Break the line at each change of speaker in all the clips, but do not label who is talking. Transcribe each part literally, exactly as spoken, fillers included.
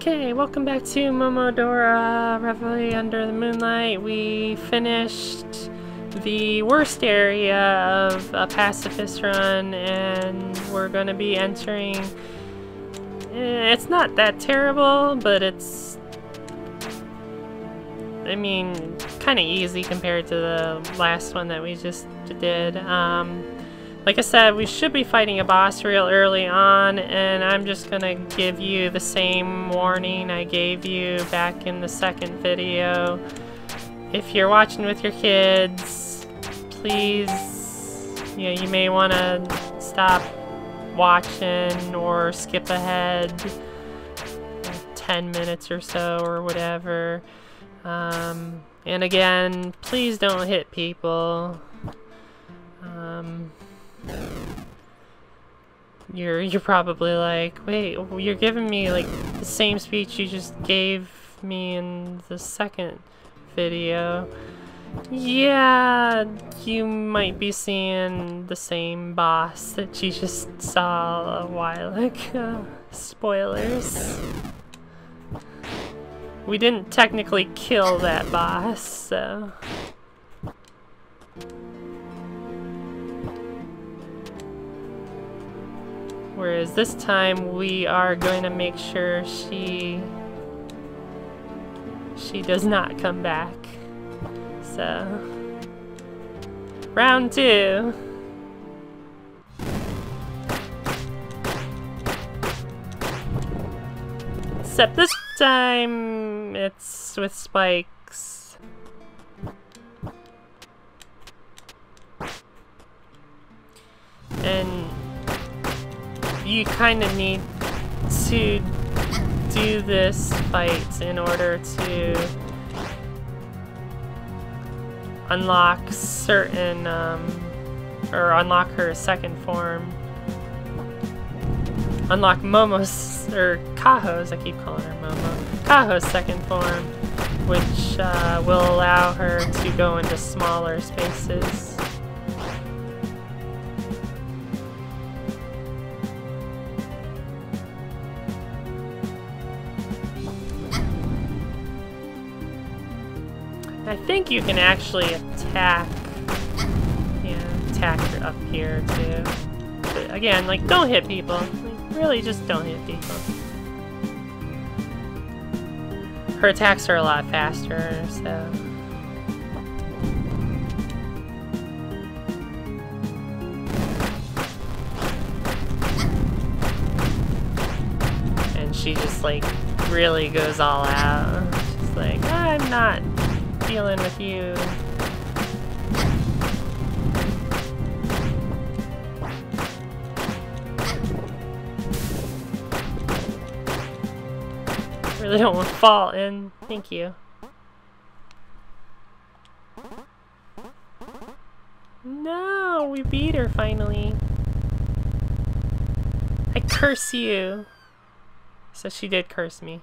Okay, welcome back to Momodora Reverie under the Moonlight. We finished the worst area of a pacifist run, and we're going to be entering... Eh, it's not that terrible, but it's... I mean, kind of easy compared to the last one that we just did. Um, like I said, we should be fighting a boss real early on, and I'm just gonna give you the same warning I gave you back in the second video. If you're watching with your kids, please, you know, you may want to stop watching or skip ahead ten minutes or so or whatever. Um, and again, please don't hit people. Um, you're you're probably like, wait, you're giving me like the same speech you just gave me in the second video. Yeah, you might be seeing the same boss that you just saw a while ago. Spoilers. We didn't technically kill that boss, so... Whereas this time we are going to make sure she... she does not come back. So... Round two! Except this time it's with spikes. And you kind of need to do this fight in order to unlock certain, um, or unlock her second form. Unlock Momo's, or Kaho's, I keep calling her Momo, Kaho's second form, which uh, will allow her to go into smaller spaces. I think you can actually attack, yeah, attack her up here too. But again, like, don't hit people. Really, just don't hit people. Her attacks are a lot faster, so... And she just, like, really goes all out. She's like, I'm not dealing with you. Really don't want to fall in. Thank you. No, we beat her finally. I curse you. So she did curse me.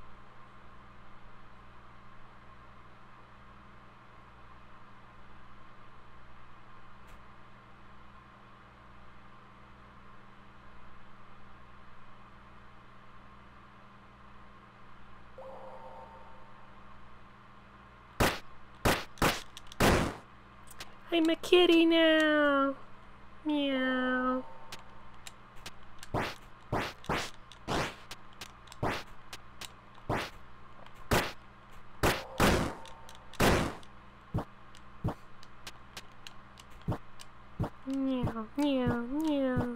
I'm a kitty now. Meow. Meow, meow, meow.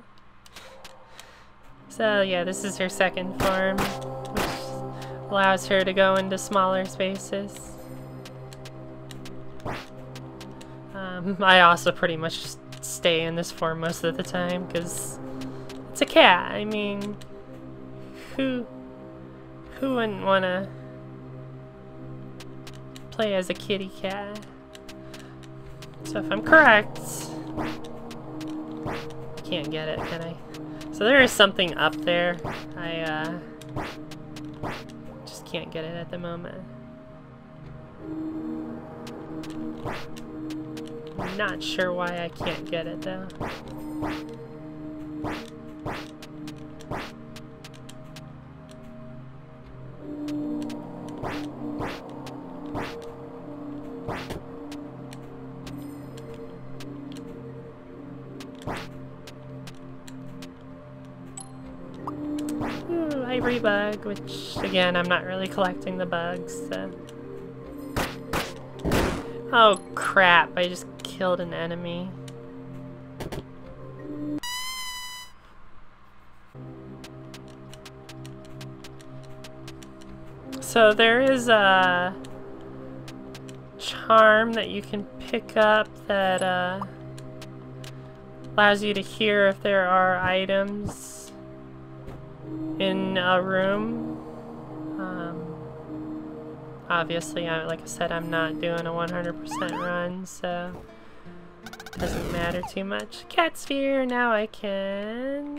So yeah, this is her second form, which allows her to go into smaller spaces. Um, I also pretty much just stay in this form most of the time, because it's a cat. I mean, who, who wouldn't want to play as a kitty cat? So if I'm correct, I can't get it, can I? So there is something up there. I uh, just can't get it at the moment. I'm not sure why I can't get it though. ivory bug, which again, I'm not really collecting the bugs, so. Oh crap, I just killed an enemy. So there is a charm that you can pick up that uh, allows you to hear if there are items in a room. Um, obviously, I, like I said, I'm not doing a one hundred percent run, so it doesn't matter too much. Cat sphere, now I can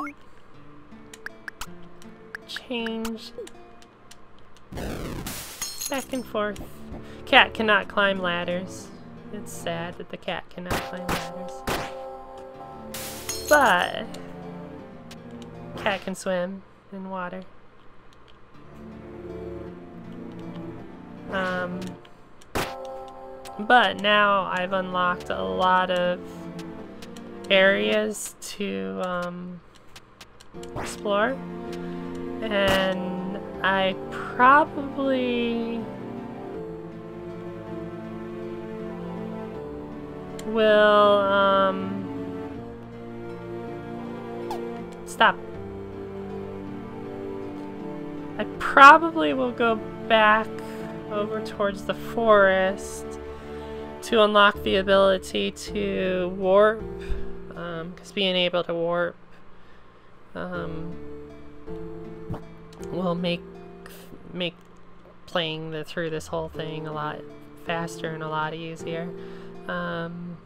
change back and forth. Cat cannot climb ladders. It's sad that the cat cannot climb ladders. But cat can swim in water. Um, but now I've unlocked a lot of areas to um, explore, and I probably will um, stop. I probably will go back over towards the forest to unlock the ability to warp, um, because being able to warp um, will make make playing the, through this whole thing a lot faster and a lot easier. Um,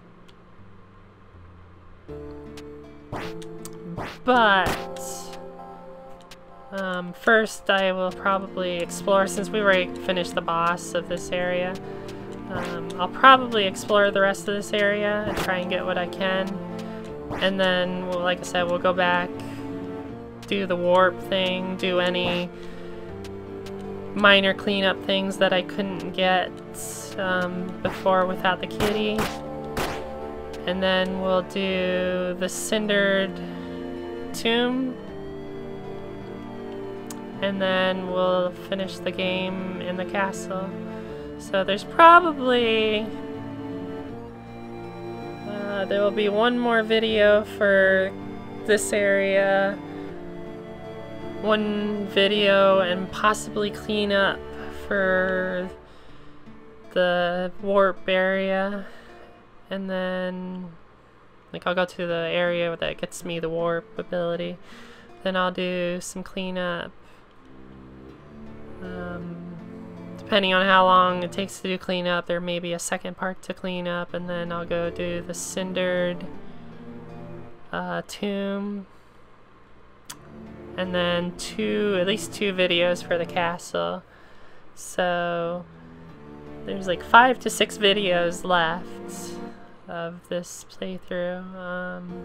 but um, first I will probably explore, since we already finished the boss of this area. Um, I'll probably explore the rest of this area and try and get what I can, and then, well, like I said, we'll go back, do the warp thing, do any minor cleanup things that I couldn't get um, before without the kitty, and then we'll do the cindered tomb, and then we'll finish the game in the castle. So there's probably uh, there will be one more video for this area, one video and possibly clean up for the warp area, and then like I'll go to the area that gets me the warp ability, then I'll do some cleanup, um, depending on how long it takes to do cleanup. There may be a second part to clean up, and then I'll go do the cindered uh, tomb, and then two, at least two videos for the castle. So there's like five to six videos left of this playthrough. Um,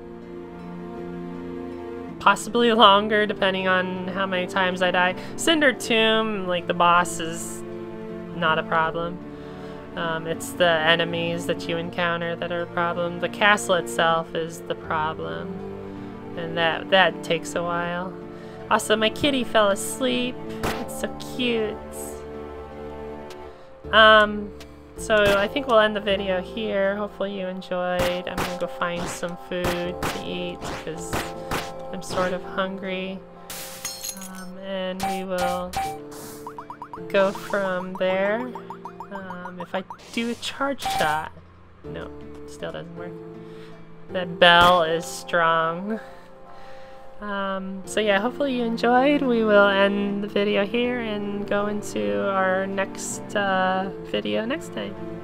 possibly longer, depending on how many times I die. Cindered Tomb, like the boss is not a problem. Um, it's the enemies that you encounter that are a problem. The castle itself is the problem, and that that takes a while. Also, my kitty fell asleep. It's so cute. Um, so I think we'll end the video here. Hopefully you enjoyed. I'm gonna go find some food to eat because I'm sort of hungry. Um, and we will go from there. Um, if I do a charge shot, no, still doesn't work. That bell is strong. Um, so yeah, hopefully you enjoyed. We will end the video here and go into our next uh, video next time.